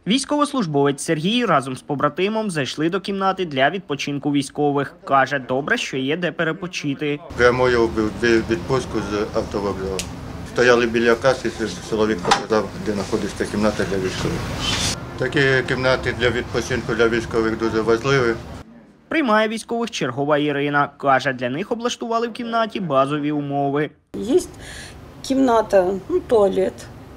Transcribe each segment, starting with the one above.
Військовослужбовець Сергій разом з побратимом зайшли до кімнати для відпочинку військових. Каже, добре, що є де перепочити. Прямою відпустку з автовокзалу. Стояли біля каси, чоловік показав, де знаходиться кімната для військових. Такі кімнати для відпочинку для військових дуже важливі. Приймає військових чергова Ірина. Каже, для них облаштували в кімнаті базові умови. Є кімната, туалет,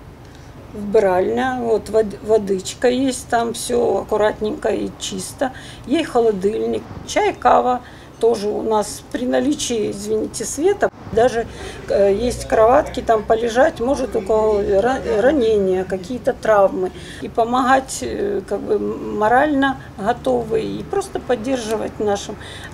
вбиральня, вот водичка есть, там все аккуратненько и чисто. Есть холодильник, чай, кава тоже у нас при наличии, извините, света. Даже есть кроватки, там полежать, может у кого ранения, какие-то травмы. И помогать как бы морально готовы и просто поддерживать нашим.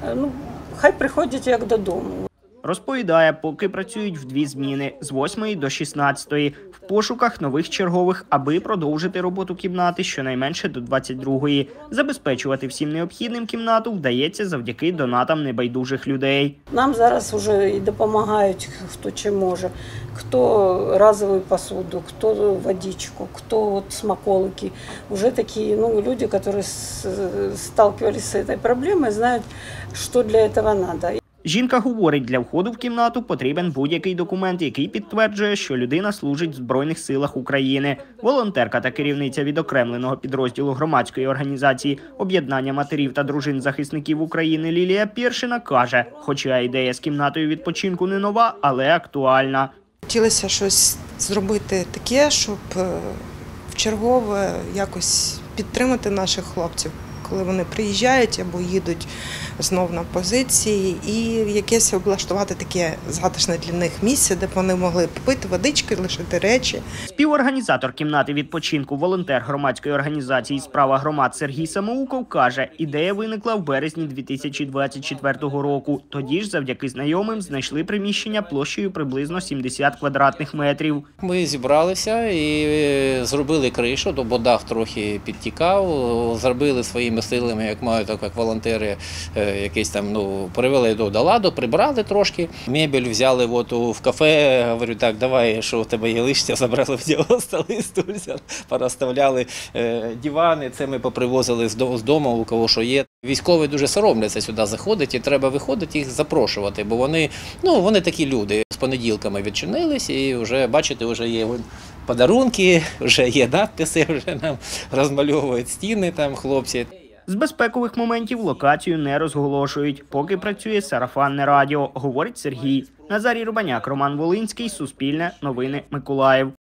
Хай приходять як додому. Розповідає, поки працюють в дві зміни – з 8 до 16, в пошуках нових чергових, аби продовжити роботу кімнати щонайменше до 22. Забезпечувати всім необхідним кімнату вдається завдяки донатам небайдужих людей. Нам зараз вже і допомагають, хто чим може. Хто разову посуду, хто водичку, хто смаколики. Уже такі люди, які сталкивались з цією проблемою, знають, що для цього треба. Жінка говорить, для входу в кімнату потрібен будь-який документ, який підтверджує, що людина служить в Збройних силах України. Волонтерка та керівниця відокремленого підрозділу громадської організації «Об'єднання матерів та дружин захисників України» Лілія Першина каже, хоча ідея з кімнатою відпочинку не нова, але актуальна. Хотілося щось зробити таке, щоб вчергове якось підтримати наших хлопців, коли вони приїжджають або їдуть знов на позиції, і якесь облаштувати таке затишне для них місце, де б вони могли попити водички, лишити речі. Співорганізатор кімнати відпочинку, волонтер громадської організації «Справа громад» Сергій Самоуков каже, ідея виникла в березні 2024 року. Тоді ж завдяки знайомим знайшли приміщення площею приблизно 70 квадратних метрів. Ми зібралися і зробили кришу, бо дах трохи підтікав, зробили своїми силами, як мають, так як волонтери, якийсь там, привели до ладу, прибрали трошки. Мебель взяли в кафе, говорю, так, давай, що у тебе є лишня, забрали в нього столи, стульця, порозставляли дивани, це ми попривозили з дому, у кого що є. Військові дуже соромляться сюди заходити, і треба виходити їх запрошувати, бо вони такі люди. З понеділками відчинились і вже, бачите, вже є подарунки, вже є надписи, вже нам розмальовують стіни там хлопці. З безпекових моментів локацію не розголошують, поки працює сарафанне радіо, говорить Сергій. Назарій Рубаняк, Роман Волинський, Суспільне, Новини, Миколаїв.